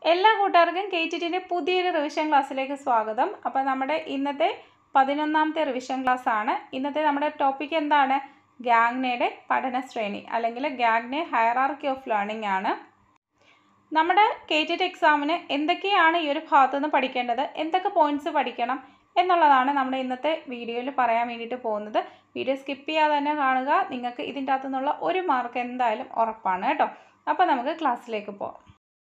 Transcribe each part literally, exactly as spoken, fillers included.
എല്ലാ കൂട്ടുകാർക്കും കെറ്റിറ്റിൻ്റെ പുതിയൊരു റിവിഷൻ ക്ലാസ്സിലേക്ക് സ്വാഗതം. അപ്പോൾ നമ്മുടെ ഇന്നത്തെ പതിനൊന്നാമത്തെ റിവിഷൻ ക്ലാസ് ആണ്. ഇന്നത്തെ നമ്മുടെ ടോപ്പിക് എന്താണ്? ഗാഗ്നയുടെ പഠന ശ്രേണി അല്ലെങ്കിൽ ഗാഗ്നെ ഹയറാർക്കി ഓഫ് ലേണിംഗ് ആണ്. നമ്മുടെ കെറ്റിറ്റ് എക്സാമിന് എന്തൊക്കെയാണ് ഈ ഒരു ഭാഗത്തു നിന്ന് പഠിക്കേണ്ടത്, എന്തൊക്കെ പോയിന്റ്സ് പഠിക്കണം എന്നുള്ളതാണ് നമ്മുടെ ഇന്നത്തെ വീഡിയോയിൽ പറയാൻ വേണ്ടിയിട്ട് പോകുന്നത്. വീഡിയോ സ്കിപ്പ് ചെയ്യാതെ തന്നെ കാണുക. നിങ്ങൾക്ക് ഇതിൻ്റെ അകത്തു നിന്നുള്ള ഒരു മാർക്ക് എന്തായാലും ഉറപ്പാണ് കേട്ടോ. അപ്പോൾ നമുക്ക് ക്ലാസ്സിലേക്ക് പോകാം.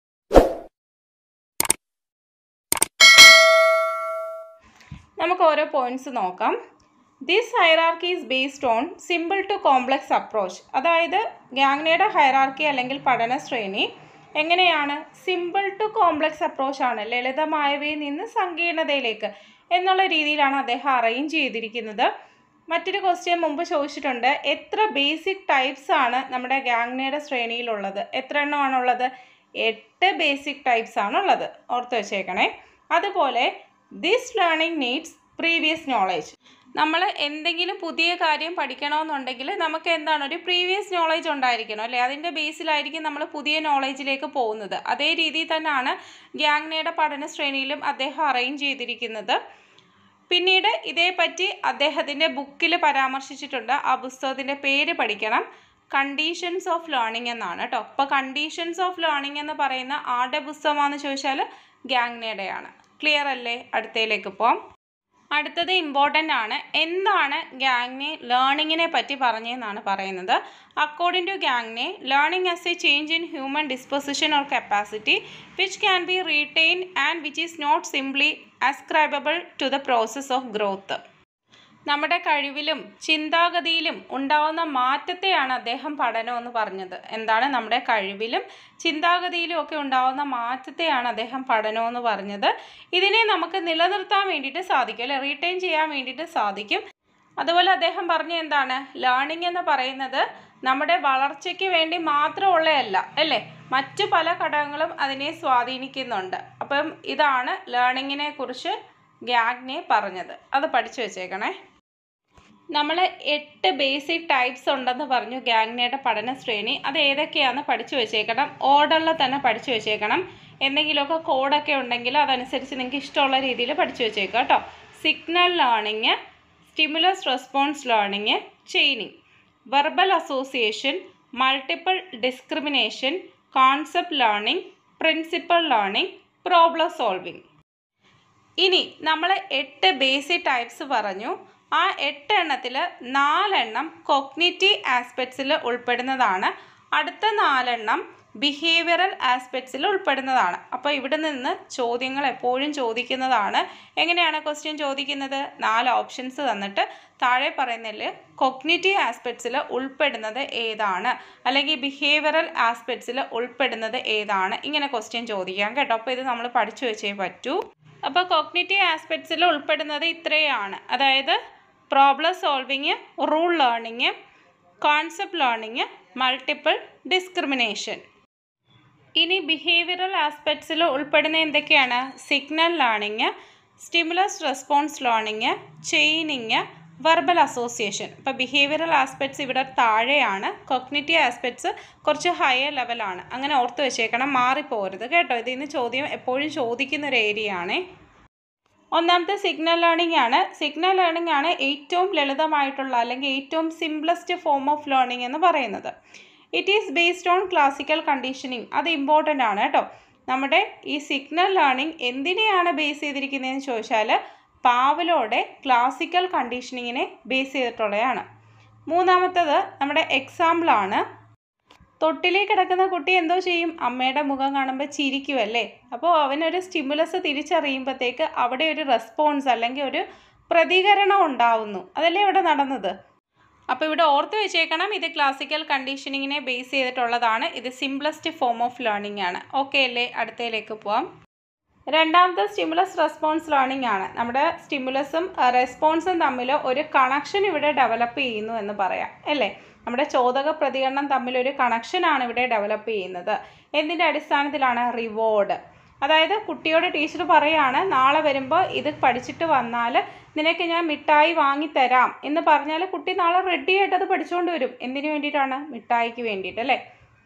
നമുക്ക് ഓരോ പോയിന്റ്സ് നോക്കാം. This hierarchy is based on simple to complex approach. അതായത് ഗാഗ്നയുടെ ഹൈറാർക്കി അല്ലെങ്കിൽ പഠന ശ്രേണി എങ്ങനെയാണ്? സിമ്പിൾ ടു കോംപ്ലക്സ് അപ്രോച്ച് ആണ്, ലളിതമായവയിൽ നിന്ന് സങ്കീർണതയിലേക്ക് എന്നുള്ള രീതിയിലാണ് അദ്ദേഹം അറേഞ്ച് ചെയ്തിരിക്കുന്നത്. മറ്റൊരു ക്വസ്റ്റ്യൻ മുമ്പ് ചോദിച്ചിട്ടുണ്ട്, എത്ര ബേസിക് ടൈപ്സ് ആണ് നമ്മുടെ ഗാഗ്നയുടെ ശ്രേണിയിലുള്ളത്? എത്ര എണ്ണമാണുള്ളത്? എട്ട് ബേസിക് ടൈപ്സ് ആണുള്ളത്, ഓർത്ത് വെച്ചേക്കണേ. അതുപോലെ this learning needs previous knowledge. നമ്മൾ എന്തെങ്കിലും പുതിയ കാര്യം പഠിക്കണമെന്നുണ്ടെങ്കിൽ നമുക്ക് എന്താണ്, ഒരു പ്രീവിയസ് നോളേജ് ഉണ്ടായിരിക്കണം അല്ലേ? അതിൻ്റെ ബേസിലായിരിക്കും നമ്മൾ പുതിയ നോളേജിലേക്ക് പോകുന്നത്. അതേ രീതിയിൽ തന്നെയാണ് ഗാഗ്നയുടെ പഠന ശ്രേണിയിലും അദ്ദേഹം അറേഞ്ച് ചെയ്തിരിക്കുന്നത്. പിന്നീട് ഇതേപ്പറ്റി അദ്ദേഹത്തിൻ്റെ ബുക്കിൽ പരാമർശിച്ചിട്ടുണ്ട്. ആ പുസ്തകത്തിൻ്റെ പേര് പഠിക്കണം, കണ്ടീഷൻസ് ഓഫ് ലേണിംഗ് എന്നാണ് കേട്ടോ. അപ്പോൾ കണ്ടീഷൻസ് ഓഫ് ലേണിംഗ് എന്ന് പറയുന്ന ആരുടെ പുസ്തകമാണെന്ന് ചോദിച്ചാൽ ഗാഗ്നയുടെയാണ്. ക്ലിയർ അല്ലേ? അടുത്തതിലേക്ക് പോകാം. അടുത്തത് ഇമ്പോർട്ടൻ്റ് ആണ്. എന്താണ് ഗാഗ്നെ ലേണിങ്ങിനെ പറ്റി പറഞ്ഞതെന്നാണ് പറയുന്നത്. According to Gagne, learning as a change in human disposition or capacity which can be retain and which is not simply ascribable to the process of growth. നമ്മുടെ കഴിവിലും ചിന്താഗതിയിലും ഉണ്ടാകുന്ന മാറ്റത്തെയാണ് അദ്ദേഹം പഠനം എന്ന് പറഞ്ഞത്. എന്താണ്? നമ്മുടെ കഴിവിലും ചിന്താഗതിയിലും ഒക്കെ ഉണ്ടാകുന്ന മാറ്റത്തെയാണ് അദ്ദേഹം പഠനം എന്ന് പറഞ്ഞത്. ഇതിനെ നമുക്ക് നിലനിർത്താൻ വേണ്ടിയിട്ട് സാധിക്കും അല്ലെ, റീറ്റെയിൻ ചെയ്യാൻ വേണ്ടിയിട്ട് സാധിക്കും. അതുപോലെ അദ്ദേഹം പറഞ്ഞ എന്താണ്, ലേണിംഗ് എന്ന് പറയുന്നത് നമ്മുടെ വളർച്ചയ്ക്ക് വേണ്ടി മാത്രമുള്ളതല്ല അല്ലേ, മറ്റു പല ഘടകങ്ങളും അതിനെ സ്വാധീനിക്കുന്നുണ്ട്. അപ്പം ഇതാണ് ലേണിങ്ങിനെ കുറിച്ച് ഗാഗ്നെ പറഞ്ഞത്. അത് പഠിച്ചു വെച്ചേക്കണേ. നമ്മൾ എട്ട് ബേസിക് ടൈപ്സ് ഉണ്ടെന്ന് പറഞ്ഞു ഗാഗ്നയുടെ പഠന ശ്രേണി. അത് ഏതൊക്കെയാണെന്ന് പഠിച്ചു വെച്ചേക്കണം. ഓർഡറിൽ തന്നെ പഠിച്ചു വെച്ചേക്കണം. എന്തെങ്കിലുമൊക്കെ കോഡൊക്കെ ഉണ്ടെങ്കിൽ അതനുസരിച്ച് നിങ്ങൾക്ക് ഇഷ്ടമുള്ള രീതിയിൽ പഠിച്ചു വെച്ചേക്കുക കേട്ടോ. Signal learning, stimulus response learning, chaining, verbal association, multiple discrimination, concept learning, principle learning, problem solving. ഇനി നമ്മൾ എട്ട് ബേസിക് ടൈപ്സ് പറഞ്ഞു. ആ എട്ട് എണ്ണത്തിൽ നാലെണ്ണം കോഗ്നിറ്റീവ് ആസ്പെക്ട്സിൽ ഉൾപ്പെടുന്നതാണ്. അടുത്ത നാലെണ്ണം ബിഹേവിയറൽ ആസ്പെക്ട്സിൽ ഉൾപ്പെടുന്നതാണ്. അപ്പോൾ ഇവിടെ നിന്ന് ചോദ്യങ്ങൾ എപ്പോഴും ചോദിക്കുന്നതാണ്. എങ്ങനെയാണ് ക്വസ്റ്റ്യൻ ചോദിക്കുന്നത്? നാല് ഓപ്ഷൻസ് തന്നിട്ട് താഴെ പറയുന്നതിൽ കോഗ്നിറ്റീവ് ആസ്പെക്ട്സിൽ ഉൾപ്പെടുന്നത് ഏതാണ്, അല്ലെങ്കിൽ ബിഹേവിയറൽ ആസ്പെക്ട്സിൽ ഉൾപ്പെടുന്നത് ഏതാണ്, ഇങ്ങനെ ക്വസ്റ്റ്യൻ ചോദിക്കാം കേട്ടോ. അപ്പോൾ ഇത് നമ്മൾ പഠിച്ചു വെച്ചേ പറ്റൂ. അപ്പോൾ കോഗ്നിറ്റീവ് ആസ്പെക്ട്സിൽ ഉൾപ്പെടുന്നത് ഇത്രയാണ്. അതായത് problem solving, rule learning, concept learning, multiple discrimination. ഇനി ബിഹേവിയറൽ ആസ്പെക്ട്സിൽ ഉൾപ്പെടുന്ന എന്തൊക്കെയാണ്? Signal learning, stimulus response learning, chaining, verbal association. ഇപ്പോൾ ബിഹേവിയറൽ ആസ്പെക്ട്സ് ഇവിടെ താഴെയാണ്, കോഗ്നിറ്റീവ് ആസ്പെക്ട്സ് കുറച്ച് ഹയർ ലെവലാണ്. അങ്ങനെ ഓർത്ത് വെച്ചേക്കണം, മാറിപ്പോരുത് കേട്ടോ. ഇതിൽ നിന്ന് ചോദ്യം എപ്പോഴും ചോദിക്കുന്ന ഒരു ഏരിയ ആണ്. ഒന്നാമത്തെ സിഗ്നൽ ലേണിംഗ് ആണ്. സിഗ്നൽ ലേണിംഗ് ആണ് ഏറ്റവും ലളിതമായിട്ടുള്ള അല്ലെങ്കിൽ ഏറ്റവും സിംപ്ലസ്റ്റ് ഫോം ഓഫ് ലേണിംഗ് എന്ന് പറയുന്നത്. It is based on classical conditioning. അത് ഇമ്പോർട്ടൻ്റ് ആണ് കേട്ടോ. നമ്മുടെ ഈ സിഗ്നൽ ലേണിംഗ് എന്തിനെയാണ് ബേസ് ചെയ്തിരിക്കുന്നതെന്ന് ചോദിച്ചാൽ പാവ്ലോയുടെ ക്ലാസിക്കൽ കണ്ടീഷനിങ്ങിനെ ബേസ് ചെയ്തിട്ടുള്ളതാണ്. മൂന്നാമത്തത് നമ്മുടെ എക്സാമ്പിളാണ്. തൊട്ടിലേ കിടക്കുന്ന കുട്ടി എന്തോ ചെയ്യും? അമ്മയുടെ മുഖം കാണുമ്പോൾ ചിരിക്കുമല്ലേ. അപ്പോൾ അവനൊരു സ്റ്റിമുലസ് തിരിച്ചറിയുമ്പോഴത്തേക്ക് അവിടെ ഒരു റെസ്പോൺസ് അല്ലെങ്കിൽ ഒരു പ്രതികരണം ഉണ്ടാവുന്നു. അതല്ലേ ഇവിടെ നടന്നത്? അപ്പോൾ ഇവിടെ ഓർത്ത് വെച്ചേക്കണം, ഇത് ക്ലാസിക്കൽ കണ്ടീഷനിങ്ങിനെ ബേസ് ചെയ്തിട്ടുള്ളതാണ്. ഇത് സിംപ്ലസ്റ്റ് ഫോം ഓഫ് ലേണിംഗ് ആണ്. ഓക്കെ അല്ലേ? അടുത്തതിലേക്ക് പോവാം. രണ്ടാമത്തെ സ്റ്റിമുലസ് റെസ്പോൺസ് ലേണിംഗ് ആണ്. നമ്മുടെ സ്റ്റിമുലസും റെസ്പോൺസും തമ്മിൽ ഒരു കണക്ഷൻ ഇവിടെ ഡെവലപ്പ് ചെയ്യുന്നു എന്ന് പറയാം അല്ലേ. നമ്മുടെ ചോദക പ്രതികരണം തമ്മിലൊരു കണക്ഷനാണ് ഇവിടെ ഡെവലപ്പ് ചെയ്യുന്നത്. എന്തിൻ്റെ അടിസ്ഥാനത്തിലാണ്? റിവാർഡ്. അതായത് കുട്ടിയോട് ടീച്ചർ പറയുകയാണ്, നാളെ വരുമ്പോൾ ഇത് പഠിച്ചിട്ട് വന്നാൽ നിനക്ക് ഞാൻ മിഠായി വാങ്ങിത്തരാം എന്ന് പറഞ്ഞാൽ കുട്ടി നാളെ റെഡി ആയിട്ട് അത് പഠിച്ചുകൊണ്ട് വരും. എന്തിനു വേണ്ടിയിട്ടാണ്? മിഠായിക്ക് വേണ്ടിയിട്ട് അല്ലേ.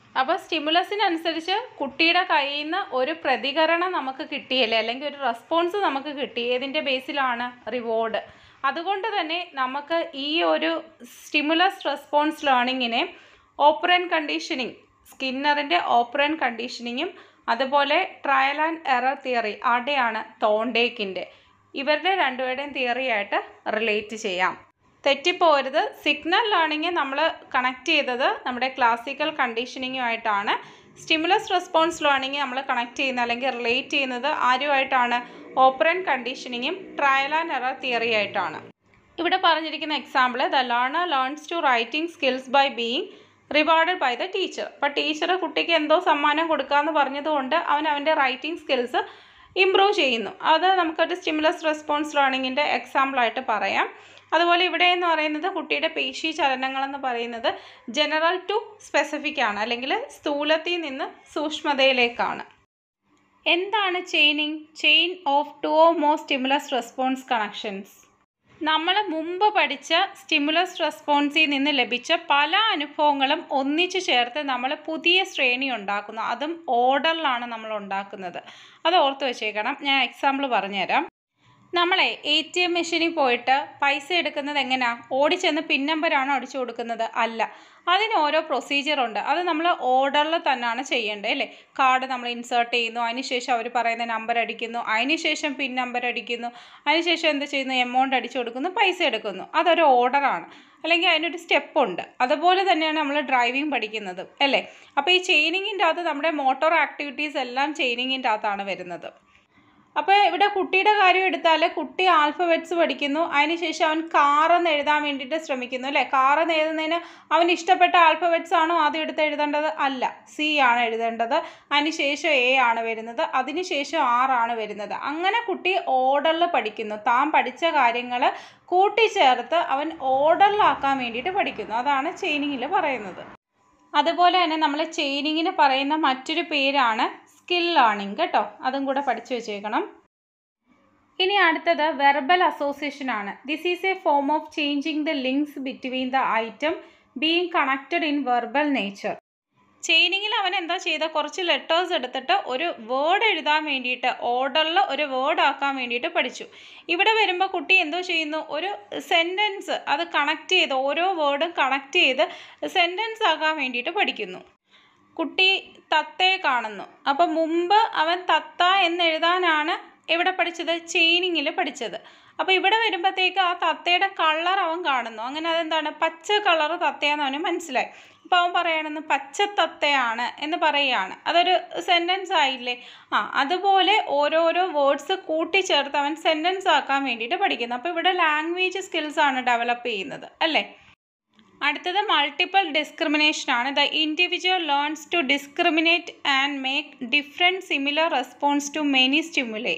അപ്പോൾ സ്റ്റിമുലസിനനുസരിച്ച് കുട്ടിയുടെ കയ്യിൽ നിന്ന് ഒരു പ്രതികരണം നമുക്ക് കിട്ടിയല്ലേ, അല്ലെങ്കിൽ ഒരു റെസ്പോൺസ് നമുക്ക് കിട്ടി. ഏതിൻ്റെ ബേസിലാണ്? റിവാർഡ്. അതുകൊണ്ട് തന്നെ നമുക്ക് ഈ ഒരു സ്റ്റിമുലസ് റെസ്പോൺസ് ലേണിങ്ങിനെ ഓപ്പറൻറ്റ് കണ്ടീഷനിങ്, സ്കിന്നറിൻ്റെ ഓപ്പറൻറ്റ് കണ്ടീഷനിങ്ങും അതുപോലെ ട്രയൽ ആൻഡ് എറർ തിയറി, അവിടെയാണ് തോണ്ടേക്കിൻ്റെ, ഇവരുടെ രണ്ടുപേരുടെയും തിയറി ആയിട്ട് റിലേറ്റ് ചെയ്യാം. തെറ്റിപ്പോരുത്. സിഗ്നൽ ലേണിംഗ് നമ്മൾ കണക്ട് ചെയ്തത് നമ്മുടെ ക്ലാസിക്കൽ കണ്ടീഷനിങ്ങുമായിട്ടാണ്. സ്റ്റിമുലസ് റെസ്പോൺസ് ലേണിംഗ് നമ്മൾ കണക്ട് ചെയ്യുന്നത് അല്ലെങ്കിൽ റിലേറ്റ് ചെയ്യുന്നത് ആരുമായിട്ടാണ്? ഓപ്പറൻറ്റ് കണ്ടീഷനിങ്ങും ട്രയൽ ആൻഡ് എറർ തിയറി ആയിട്ടാണ്. ഇവിടെ പറഞ്ഞിരിക്കുന്ന example, the learner learns to writing skills by being rewarded by the teacher. അപ്പോൾ ടീച്ചർ കുട്ടിക്ക് എന്തോ സമ്മാനം കൊടുക്കാമെന്ന് പറഞ്ഞതുകൊണ്ട് അവൻ അവൻ്റെ റൈറ്റിംഗ് സ്കിൽസ് ഇംപ്രൂവ് ചെയ്യുന്നു. അത് നമുക്കൊരു സ്റ്റിമുലസ് റെസ്പോൺസ് ലേണിങ്ങിൻ്റെ എക്സാമ്പിളായിട്ട് പറയാം. അതുപോലെ ഇവിടെ എന്ന് പറയുന്നത് കുട്ടിയുടെ പേശി ചലനങ്ങളെന്ന് പറയുന്നത് ജനറൽ ടു സ്പെസിഫിക് ആണ്, അല്ലെങ്കിൽ സ്ഥൂലത്തിൽ നിന്ന് സൂക്ഷ്മതയിലേക്കാണ്. എന്താണ് chaining? Chain of two or more stimulus response connections. നമ്മൾ മുമ്പ് പഠിച്ച സ്റ്റിമുലസ് റെസ്പോൺസിൽ നിന്ന് ലഭിച്ച പല അനുഭവങ്ങളും ഒന്നിച്ചു ചേർത്ത് നമ്മൾ പുതിയ ശ്രേണി ഉണ്ടാക്കുന്നു. അതും ഓർഡറിലാണ് നമ്മൾ ഉണ്ടാക്കുന്നത്. അത് ഓർത്ത് വെച്ചേക്കണം. ഞാൻ എക്സാമ്പിൾ പറഞ്ഞുതരാം. നമ്മളെ എ ടി എം മെഷീനിൽ പോയിട്ട് പൈസ എടുക്കുന്നത് എങ്ങനെയാണ്? ഓടിച്ചെന്ന് പിൻ നമ്പറാണോ അടിച്ചു കൊടുക്കുന്നത്? അല്ല, അതിന് ഓരോ പ്രൊസീജിയറുണ്ട്. അത് നമ്മൾ ഓർഡറിൽ തന്നെയാണ് ചെയ്യേണ്ടത് അല്ലേ. കാർഡ് നമ്മൾ ഇൻസേർട്ട് ചെയ്യുന്നു, അതിനുശേഷം അവർ പറയുന്ന നമ്പർ അടിക്കുന്നു, അതിനുശേഷം പിൻ നമ്പർ അടിക്കുന്നു, അതിനുശേഷം എന്ത് ചെയ്യുന്നു? എമൗണ്ട് അടിച്ചു കൊടുക്കുന്നു, പൈസ എടുക്കുന്നു. അതൊരു ഓർഡറാണ്, അല്ലെങ്കിൽ അതിനൊരു സ്റ്റെപ്പുണ്ട്. അതുപോലെ തന്നെയാണ് നമ്മൾ ഡ്രൈവിംഗ് പഠിക്കുന്നത് അല്ലേ. അപ്പോൾ ഈ ചെയിനിങ്ങിൻ്റെ അകത്ത് നമ്മുടെ മോട്ടോർ ആക്ടിവിറ്റീസ് എല്ലാം ചെയിനിങ്ങിൻ്റെ അകത്താണ് വരുന്നത്. അപ്പോൾ ഇവിടെ കുട്ടിയുടെ കാര്യം എടുത്താൽ കുട്ടി ആൽഫബറ്റ്സ് പഠിക്കുന്നു, അതിനുശേഷം അവൻ കാറെന്ന് എഴുതാൻ വേണ്ടിയിട്ട് ശ്രമിക്കുന്നു അല്ലേ. കാറെന്ന് എഴുതുന്നതിന് അവന് ഇഷ്ടപ്പെട്ട ആൽഫബറ്റ്സ് ആണോ ആദ്യം എടുത്ത് എഴുതേണ്ടത്? അല്ല, സി ആണ് എഴുതേണ്ടത്. അതിനുശേഷം എ ആണ് വരുന്നത്, അതിനുശേഷം ആർ ആണ് വരുന്നത്. അങ്ങനെ കുട്ടി ഓർഡറിൽ പഠിക്കുന്നു. താൻ പഠിച്ച കാര്യങ്ങൾ കൂട്ടിച്ചേർത്ത് അവൻ ഓർഡറിലാക്കാൻ വേണ്ടിയിട്ട് പഠിക്കുന്നു. അതാണ് ചെയിനിങ്ങിൽ പറയുന്നത്. അതുപോലെ തന്നെ നമ്മൾ ചെയിനിങ്ങിന് പറയുന്ന മറ്റൊരു പേരാണ് സ്കിൽ ലേണിംഗ് കേട്ടോ. അതും കൂടെ പഠിച്ചു വെച്ചേക്കണം. ഇനി അടുത്തത് വെർബൽ അസോസിയേഷൻ ആണ്. This is a form of changing the links between the item being connected in verbal nature. ചെയിനിങ്ങിൽ അവൻ എന്താ ചെയ്ത? കുറച്ച് ലെറ്റേഴ്സ് എടുത്തിട്ട് ഒരു വേർഡ് എഴുതാൻ വേണ്ടിയിട്ട് ഓർഡറിൽ ഒരു വേർഡ് ആക്കാൻ വേണ്ടിയിട്ട് പഠിച്ചു. ഇവിടെ വരുമ്പോൾ കുട്ടി എന്തോ ചെയ്യുന്നു? ഒരു സെൻറ്റൻസ് അത് കണക്ട് ചെയ്ത്, ഓരോ വേർഡും കണക്ട് ചെയ്ത് സെൻറ്റൻസ് ആക്കാൻ വേണ്ടിയിട്ട് പഠിക്കുന്നു. കുട്ടി തത്തയെ കാണുന്നു. അപ്പം മുമ്പ് അവൻ തത്ത എന്നെഴുതാനാണ് എവിടെ പഠിച്ചത്? ചെയിനിങ്ങിൽ പഠിച്ചത്. അപ്പോൾ ഇവിടെ വരുമ്പോഴത്തേക്ക് ആ തത്തയുടെ കളർ അവൻ കാണുന്നു. അങ്ങനെ അതെന്താണ്? പച്ച കളർ തത്തയാന്ന് അവന് മനസ്സിലായി. അപ്പോൾ അവൻ പറയണമെന്ന് പച്ചത്തത്തയാണ് എന്ന് പറയുകയാണ്. അതൊരു സെൻറ്റൻസ് ആയില്ലേ? ആ അതുപോലെ ഓരോരോ വേർഡ്സ് കൂട്ടിച്ചേർത്ത് അവൻ സെൻറ്റൻസ് ആക്കാൻ വേണ്ടിയിട്ട് പഠിക്കുന്നു. അപ്പോൾ ഇവിടെ ലാംഗ്വേജ് സ്കിൽസാണ് ഡെവലപ്പ് ചെയ്യുന്നത് അല്ലേ. അടുത്തത് മൾട്ടിപ്പിൾ ഡിസ്ക്രിമിനേഷൻ ആണ്. The individual learns to discriminate and make different similar response to many stimuli.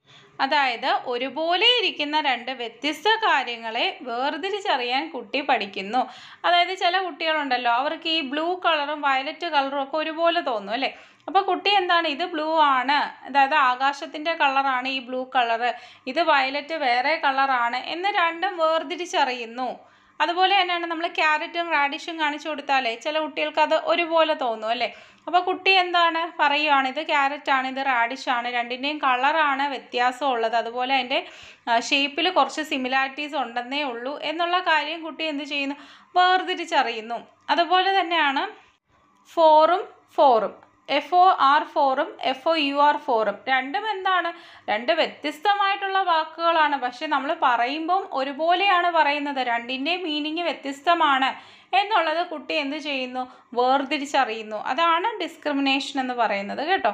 അതായത് ഒരുപോലെ ഇരിക്കുന്ന രണ്ട് വ്യത്യസ്ത കാര്യങ്ങളെ വേർതിരിച്ചറിയാൻ കുട്ടി പഠിക്കുന്നു. അതായത് ചില കുട്ടികളുണ്ടല്ലോ, അവർക്ക് ഈ ബ്ലൂ കളറും വയലറ്റ് കളറും ഒക്കെ ഒരുപോലെ തോന്നും അല്ലേ. അപ്പോൾ കുട്ടി എന്താണ്? ഇത് ബ്ലൂ ആണ്, അതായത് ആകാശത്തിൻ്റെ കളറാണ് ഈ ബ്ലൂ കളറ്, ഇത് വയലറ്റ് വേറെ കളറാണ് എന്ന് രണ്ടും വേർതിരിച്ചറിയുന്നു. അതുപോലെ തന്നെയാണ് നമ്മൾ ക്യാരറ്റും റാഡിഷും കാണിച്ചു കൊടുത്താലേ ചില കുട്ടികൾക്ക് അത് ഒരുപോലെ തോന്നും അല്ലേ. അപ്പോൾ കുട്ടി എന്താണ് പറയുകയാണ്? ഇത് ക്യാരറ്റാണ്, ഇത് റാഡിഷാണ്, രണ്ടിൻ്റെയും കളറാണ് വ്യത്യാസമുള്ളത്, അതുപോലെ അതിൻ്റെ ഷേപ്പിൽ കുറച്ച് സിമിലാരിറ്റീസ് ഉണ്ടെന്നേ ഉള്ളൂ എന്നുള്ള കാര്യം കുട്ടി എന്ത് ചെയ്യുന്നു? വേർതിരിച്ചറിയുന്നു. അതുപോലെ തന്നെയാണ് ഫോറും ഫോറും എഫ് ഒ ആർ ഫോറും എഫ് ഒ യു ആർ ഫോറും രണ്ടും എന്താണ്? രണ്ട് വ്യത്യസ്തമായിട്ടുള്ള വാക്കുകളാണ്. പക്ഷെ നമ്മൾ പറയുമ്പം ഒരുപോലെയാണ് പറയുന്നത്, രണ്ടിൻ്റെയും മീനിങ് വ്യത്യസ്തമാണ് എന്നുള്ളത് കുട്ടി എന്ത് ചെയ്യുന്നു? വേർതിരിച്ചറിയുന്നു. അതാണ് ഡിസ്ക്രിമിനേഷൻ എന്ന് പറയുന്നത് കേട്ടോ.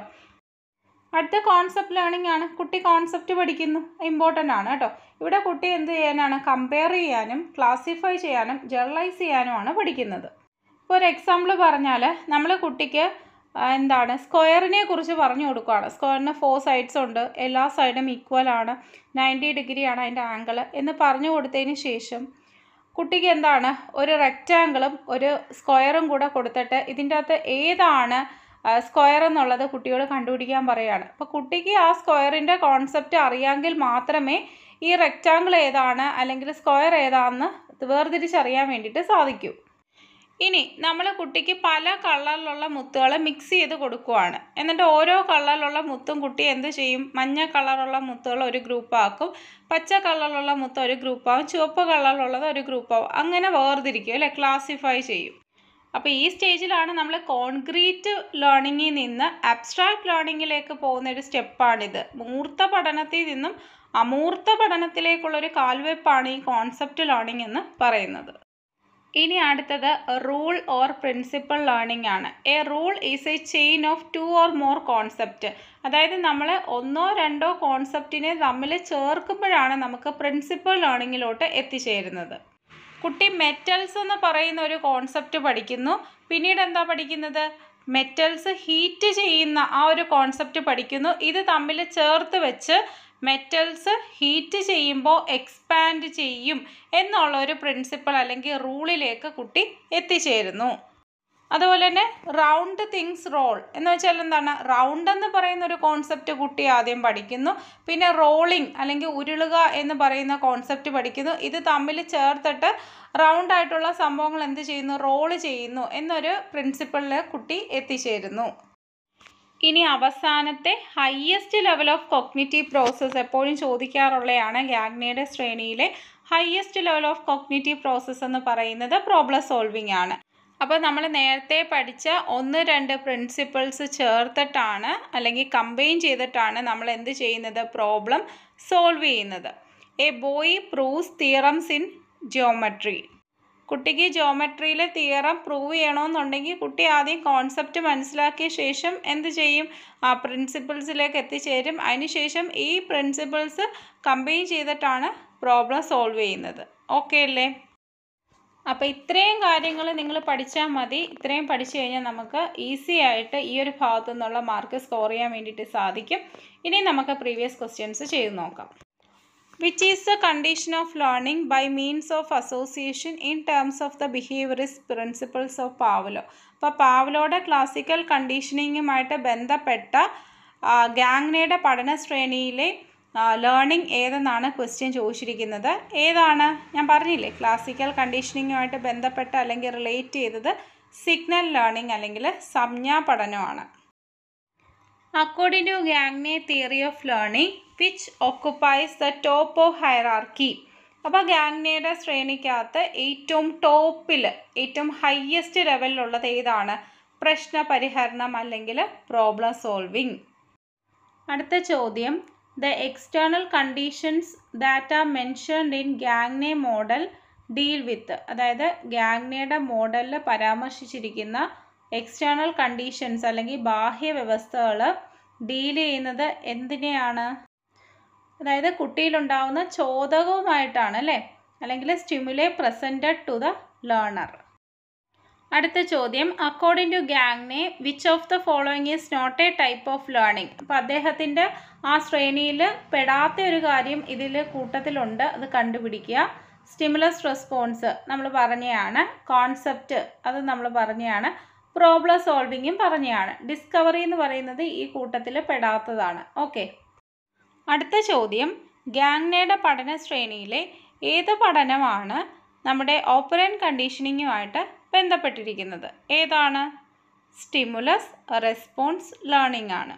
അടുത്ത കോൺസെപ്റ്റ് ലേണിംഗ് ആണ്. കുട്ടി കോൺസെപ്റ്റ് പഠിക്കുന്നു, ഇമ്പോർട്ടൻ്റ് ആണ് കേട്ടോ. ഇവിടെ കുട്ടി എന്ത് ചെയ്യാനാണ്? കമ്പയർ ചെയ്യാനും ക്ലാസിഫൈ ചെയ്യാനും ജനറലൈസ് ചെയ്യാനുമാണ് പഠിക്കുന്നത്. ഇപ്പോൾ ഒരു എക്സാമ്പിൾ പറഞ്ഞാൽ നമ്മൾ കുട്ടിക്ക് എന്താണ് സ്ക്വയറിനെ കുറിച്ച് പറഞ്ഞു കൊടുക്കുകയാണ്. സ്ക്വയറിന് ഫോർ സൈഡ്സ് ഉണ്ട്, എല്ലാ സൈഡും ഈക്വൽ ആണ്, നയൻറ്റി ഡിഗ്രിയാണ് അതിൻ്റെ ആംഗിൾ എന്ന് പറഞ്ഞു കൊടുത്തതിന് ശേഷം കുട്ടിക്ക് എന്താണ് ഒരു റെക്റ്റാങ്കിളും ഒരു സ്ക്വയറും കൂടെ കൊടുത്തിട്ട് ഇതിൻ്റെ അകത്ത് ഏതാണ് സ്ക്വയർ എന്നുള്ളത് കുട്ടിയോട് കണ്ടുപിടിക്കാൻ പറയുകയാണ്. അപ്പോൾ കുട്ടിക്ക് ആ സ്ക്വയറിൻ്റെ കോൺസെപ്റ്റ് അറിയാമെങ്കിൽ മാത്രമേ ഈ റെക്റ്റാങ്കിൾ ഏതാണ് അല്ലെങ്കിൽ സ്ക്വയർ ഏതാണെന്ന് വേർതിരിച്ചറിയാൻ വേണ്ടിയിട്ട് സാധിക്കൂ. ഇനി നമ്മൾ കുട്ടിക്ക് പല കളറിലുള്ള മുത്തുകൾ മിക്സ് ചെയ്ത് കൊടുക്കുവാണ്. എന്നിട്ട് ഓരോ കളറിലുള്ള മുത്തും കുട്ടി എന്ത് ചെയ്യും? മഞ്ഞ കളറുള്ള മുത്തുകൾ ഒരു ഗ്രൂപ്പാക്കും, പച്ച കളറിലുള്ള മുത്ത് ഒരു ഗ്രൂപ്പാവും, ചുവപ്പ് കളറിലുള്ളത് ഒരു ഗ്രൂപ്പാവും. അങ്ങനെ വേർതിരിക്കും അല്ലേ, ക്ലാസിഫൈ ചെയ്യും. അപ്പോൾ ഈ സ്റ്റേജിലാണ് നമ്മൾ കോൺക്രീറ്റ് ലേണിങ്ങിൽ നിന്ന് അബ്സ്ട്രാക്ട് ലേണിങ്ങിലേക്ക് പോകുന്ന ഒരു സ്റ്റെപ്പാണിത്. മൂർത്ത പഠനത്തിൽ നിന്നും അമൂർത്ത പഠനത്തിലേക്കുള്ളൊരു കാൽവെപ്പാണ് ഈ കോൺസെപ്റ്റ് ലേണിംഗ് എന്ന് പറയുന്നത്. ഇനി അടുത്തത് റൂൾ ഓർ പ്രിൻസിപ്പൽ ലേണിംഗ് ആണ്. A rule is a chain of two or more concept. അതായത് നമ്മൾ ഒന്നോ രണ്ടോ കോൺസെപ്റ്റിനെ തമ്മിൽ ചേർക്കുമ്പോഴാണ് നമുക്ക് പ്രിൻസിപ്പൽ ലേണിങ്ങിലോട്ട് എത്തിച്ചേരുന്നത്. കുട്ടി മെറ്റൽസ് എന്ന് പറയുന്ന ഒരു കോൺസെപ്റ്റ് പഠിക്കുന്നു. പിന്നീട് എന്താ പഠിക്കുന്നത്? മെറ്റൽസ് ഹീറ്റ് ചെയ്യുന്ന ആ ഒരു കോൺസെപ്റ്റ് പഠിക്കുന്നു. ഇത് തമ്മിൽ ചേർത്ത് വെച്ച് മെറ്റൽസ് ഹീറ്റ് ചെയ്യുമ്പോൾ എക്സ്പാൻഡ് ചെയ്യും എന്നുള്ള ഒരു പ്രിൻസിപ്പൾ അല്ലെങ്കിൽ റൂളിലേക്ക് കുട്ടി എത്തിച്ചേരുന്നു. അതുപോലെ തന്നെ റൗണ്ട് തിങ്സ് റോൾ എന്ന് വെച്ചാൽ എന്താണ്? റൗണ്ട് എന്ന് പറയുന്ന ഒരു കോൺസെപ്റ്റ് കുട്ടി ആദ്യം പഠിക്കുന്നു. പിന്നെ റോളിംഗ് അല്ലെങ്കിൽ ഉരുളുക എന്ന് പറയുന്ന കോൺസെപ്റ്റ് പഠിക്കുന്നു. ഇത് തമ്മിൽ ചേർത്തിട്ട് റൗണ്ട് ആയിട്ടുള്ള സംഭവങ്ങൾ എന്ത് ചെയ്യുന്നു? റോള് ചെയ്യുന്നു എന്നൊരു പ്രിൻസിപ്പളിൽ കുട്ടി എത്തിച്ചേരുന്നു. ഇനി അവസാനത്തെ highest level of cognitive process എപ്പോഴും ചോദിക്കാറുള്ളതാണ്. ഗാഗ്നയുടെ ശ്രേണിയിലെ highest level of cognitive process എന്ന് പറയുന്നത് പ്രോബ്ലം സോൾവിംഗ് ആണ്. അപ്പോൾ നമ്മൾ നേരത്തെ പഠിച്ച ഒന്ന് രണ്ട് പ്രിൻസിപ്പിൾസ് ചേർത്തിട്ടാണ് അല്ലെങ്കിൽ കമ്പൈൻ ചെയ്തിട്ടാണ് നമ്മൾ എന്ത് ചെയ്യുന്നത്? പ്രോബ്ലം സോൾവ് ചെയ്യുന്നത്. A boy proves theorems in geometry. കുട്ടിക്ക് ജിയോമെട്രിയിലെ തിയറം പ്രൂവ് ചെയ്യണമെന്നുണ്ടെങ്കിൽ കുട്ടി ആദ്യം കോൺസെപ്റ്റ് മനസ്സിലാക്കിയ ശേഷം എന്ത് ചെയ്യും? ആ പ്രിൻസിപ്പിൾസിലേക്ക് എത്തിച്ചേരും. അതിനുശേഷം ഈ പ്രിൻസിപ്പിൾസ് കമ്പൈൻ ചെയ്തിട്ടാണ് പ്രോബ്ലം സോൾവ് ചെയ്യുന്നത്. ഓക്കെ അല്ലേ? അപ്പോൾ ഇത്രയും കാര്യങ്ങൾ നിങ്ങൾ പഠിച്ചാൽ മതി. ഇത്രയും പഠിച്ചു കഴിഞ്ഞാൽ നമുക്ക് ഈസി ആയിട്ട് ഈ ഒരു ഭാഗത്തു നിന്നുള്ള മാർക്ക് സ്കോർ ചെയ്യാൻ വേണ്ടിയിട്ട് സാധിക്കും. ഇനി നമുക്ക് പ്രീവിയസ് ക്വസ്റ്റ്യൻസ് ചെയ്ത് നോക്കാം. Which is the condition of learning by means of association in terms of the behaviorist principles of Pavlov? അപ്പോൾ പാവ്ലോയുടെ ക്ലാസിക്കൽ കണ്ടീഷനിങ്ങുമായിട്ട് ബന്ധപ്പെട്ട ഗാഗ്നയുടെ പഠന ശ്രേണിയിലെ ലേണിംഗ് ഏതെന്നാണ് ക്വസ്റ്റ്യൻ ചോദിച്ചിരിക്കുന്നത്. ഏതാണ്? ഞാൻ പറഞ്ഞില്ലേ, ക്ലാസിക്കൽ കണ്ടീഷനിങ്ങുമായിട്ട് ബന്ധപ്പെട്ട അല്ലെങ്കിൽ റിലേറ്റ് ചെയ്തത് സിഗ്നൽ ലേണിംഗ് അല്ലെങ്കിൽ സംജ്ഞാ പഠനമാണ്. According to Gagne theory of learning, which occupies the top of hierarchy? അപ്പോൾ ഗാഗ്നയുടെ ശ്രേണിക്കകത്ത് ഏറ്റവും ടോപ്പിൽ ഏറ്റവും ഹയസ്റ്റ് ലെവലിലുള്ളത് ഏതാണ്? പ്രശ്ന പരിഹരണം അല്ലെങ്കിൽ പ്രോബ്ലം സോൾവിങ്. അടുത്ത ചോദ്യം, the external conditions that are mentioned in Gagne model deal with. അതായത് ഗാഗ്നയുടെ മോഡലിൽ പരാമർശിച്ചിരിക്കുന്ന എക്സ്റ്റേണൽ കണ്ടീഷൻസ് അല്ലെങ്കിൽ ബാഹ്യ വ്യവസ്ഥകൾ ഡീൽ ചെയ്യുന്നത് എന്തിനെയാണ്? അതായത് കുട്ടിയിലുണ്ടാവുന്ന ചോദകവുമായിട്ടാണ് അല്ലേ, അല്ലെങ്കിൽ stimuli presented to the learner. അടുത്ത ചോദ്യം, according to Gagne which of the following is not a type of learning. അപ്പോൾ അദ്ദേഹത്തിൻ്റെ ആ ശ്രേണിയിൽ പെടാത്ത ഒരു കാര്യം ഇതിൽ കൂട്ടത്തിലുണ്ട്, അത് കണ്ടുപിടിക്കുക. സ്റ്റിമുലസ് റെസ്പോൺസ് നമ്മൾ പറഞ്ഞതാണ്, കോൺസെപ്റ്റ് അത് നമ്മൾ പറഞ്ഞതാണ്, പ്രോബ്ലം സോൾവിങ്ങും പറഞ്ഞതാണ്. ഡിസ്കവറി എന്ന് പറയുന്നത് ഈ കൂട്ടത്തിൽ പെടാത്തതാണ്. ഓക്കെ. അടുത്ത ചോദ്യം, ഗാഗ്നയുടെ പഠന ശ്രേണിയിലെ ഏത് പഠനമാണ് നമ്മുടെ ഓപ്പറന്റ് കണ്ടീഷനിങ്ങുമായിട്ട് ബന്ധപ്പെട്ടിരിക്കുന്നത്? ഏതാണ്? സ്റ്റിമുലസ് റെസ്പോൺസ് ലേണിംഗ് ആണ്.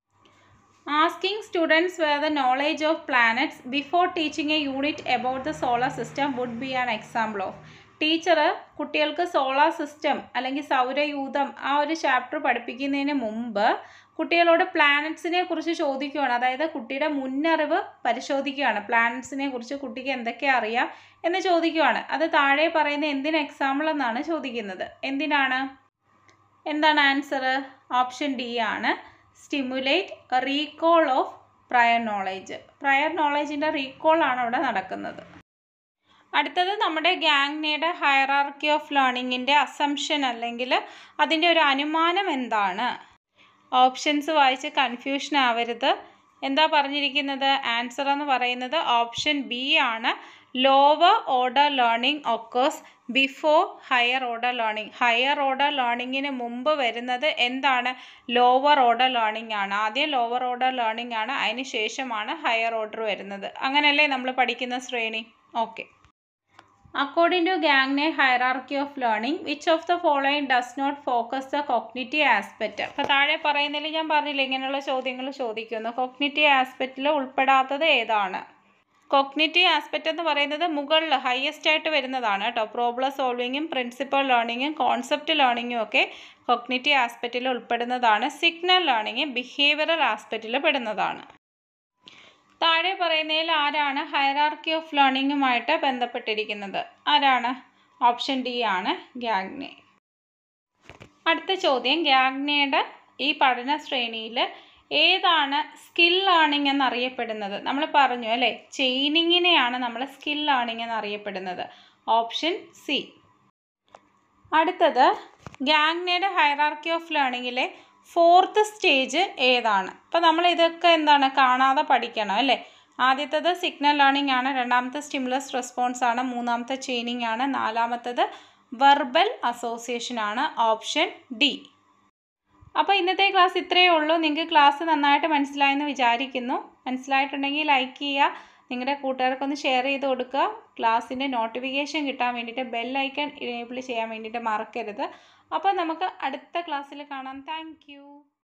Asking students where the knowledge of planets before teaching a unit about the solar system would be an example of. Teacher കുട്ടികൾക്ക് സോളാർ സിസ്റ്റം അല്ലെങ്കിൽ സൗരയൂഥം ആ ഒരു ചാപ്റ്റർ പഠിപ്പിക്കുന്നതിന് മുമ്പ് കുട്ടികളോട് പ്ലാനറ്റ്സിനെ കുറിച്ച് ചോദിക്കുകയാണ്. അതായത് കുട്ടിയുടെ മുന്നറിവ് പരിശോധിക്കുകയാണ്. പ്ലാനറ്റ്സിനെ കുറിച്ച് കുട്ടിക്ക് എന്തൊക്കെ അറിയാം എന്ന് ചോദിക്കുകയാണ്. അത് താഴെ പറയുന്ന എന്തിന് എക്സാമ്പിൾ എന്നാണ് ചോദിക്കുന്നത്. എന്തിനാണ്? എന്താണ് ആൻസർ? ഓപ്ഷൻ ഡി ആണ്. Stimulate recall of prior knowledge. Prior നോളേജിൻ്റെ റീകോൾ ആണ് അവിടെ നടക്കുന്നത്. അടുത്തത് നമ്മുടെ ഗാഗ്നയുടെ ഹയറാർക്കി ഓഫ് ലേണിങ്ങിൻ്റെ അസംഷൻ അല്ലെങ്കിൽ അതിൻ്റെ ഒരു അനുമാനം എന്താണ്? ഓപ്ഷൻസ് വായിച്ച് കൺഫ്യൂഷൻ ആവരുത്. എന്താ പറഞ്ഞിരിക്കുന്നത്? ആൻസർ എന്ന് പറയുന്നത് ഓപ്ഷൻ ബി ആണ്. Lower order learning occurs before higher order learning. Higher order ലേണിങ്ങിന് മുമ്പ് വരുന്നത് എന്താണ്? ലോവർ ഓർഡർ ലേണിംഗ് ആണ്. ആദ്യം ലോവർ ഓർഡർ ലേണിംഗ് ആണ്, അതിന് ശേഷമാണ് ഹയർ ഓർഡർ വരുന്നത്. അങ്ങനെയല്ലേ നമ്മൾ പഠിക്കുന്ന ശ്രേണി? Okay. According to Gagne hierarchy of learning, which of the following does not focus the cognitive aspect? അപ്പോൾ താഴെ പറയുന്നതിൽ ഞാൻ പറഞ്ഞില്ല ഇങ്ങനെയുള്ള ചോദ്യങ്ങൾ ചോദിക്കുന്നു. കോഗ്നിറ്റീവ് ആസ്പെക്റ്റിൽ ഉൾപ്പെടാത്തത് ഏതാണ്? കോഗ്നിറ്റീവ് ആസ്പെക്റ്റ് എന്ന് പറയുന്നത് മുകളിൽ ഹയസ്റ്റ് ആയിട്ട് വരുന്നതാണ് കേട്ടോ. പ്രോബ്ലം സോൾവിങ്ങും പ്രിൻസിപ്പൽ ലേണിങ്ങും കോൺസെപ്റ്റ് ലേണിങ്ങും ഒക്കെ കോഗ്നിറ്റീവ് ആസ്പെക്റ്റിൽ ഉൾപ്പെടുന്നതാണ്. സിഗ്നൽ ലേണിങ് ബിഹേവിയറൽ ആസ്പെക്റ്റിൽ പെടുന്നതാണ്. താഴെ പറയുന്നതിൽ ആരാണ് ഹയറാർക്കി ഓഫ് ലേണിങ്ങുമായിട്ട് ബന്ധപ്പെട്ടിരിക്കുന്നത്? ആരാണ്? ഓപ്ഷൻ ഡി ആണ് ഗാഗ്നെ. അടുത്ത ചോദ്യം, ഗാഗ്നയുടെ ഈ പഠന ശ്രേണിയിൽ ഏതാണ് സ്കിൽ ലേണിംഗ് എന്നറിയപ്പെടുന്നത്? നമ്മൾ പറഞ്ഞു അല്ലേ, ചെയിനിങ്ങിനെയാണ് നമ്മൾ സ്കിൽ ലേണിംഗ് എന്നറിയപ്പെടുന്നത്. Option C. അടുത്തത്, ഗാഗ്നയുടെ ഹയറാർക്കി ഓഫ് ലേണിങ്ങിലെ ഫോർത്ത് സ്റ്റേജ് ഏതാണ്? അപ്പോൾ നമ്മൾ ഇതൊക്കെ എന്താണ് കാണാതെ പഠിക്കണം അല്ലേ. ആദ്യത്തേത് സിഗ്നൽ ലേണിംഗ് ആണ്, രണ്ടാമത്തെ സ്റ്റിമുലസ് റെസ്പോൺസ് ആണ്, മൂന്നാമത്തെ ചെയിനിങ് ആണ്, നാലാമത്തത് വെർബൽ അസോസിയേഷൻ ആണ്. Option D. അപ്പോൾ ഇന്നത്തെ ക്ലാസ് ഇത്രയേ ഉള്ളൂ. നിങ്ങൾക്ക് ക്ലാസ് നന്നായിട്ട് മനസ്സിലായെന്ന് വിചാരിക്കുന്നു. മനസ്സിലായിട്ടുണ്ടെങ്കിൽ ലൈക്ക് ചെയ്യുക, നിങ്ങളുടെ കൂട്ടുകാർക്കൊന്ന് ഷെയർ ചെയ്ത് കൊടുക്കുക. ക്ലാസ്സിൻ്റെ നോട്ടിഫിക്കേഷൻ കിട്ടാൻ വേണ്ടിയിട്ട് ബെൽ ഐക്കൺ എനേബിൾ ചെയ്യാൻ വേണ്ടിയിട്ട് മറക്കരുത്. അപ്പോൾ നമുക്ക് അടുത്ത ക്ലാസ്സിൽ കാണാം. താങ്ക്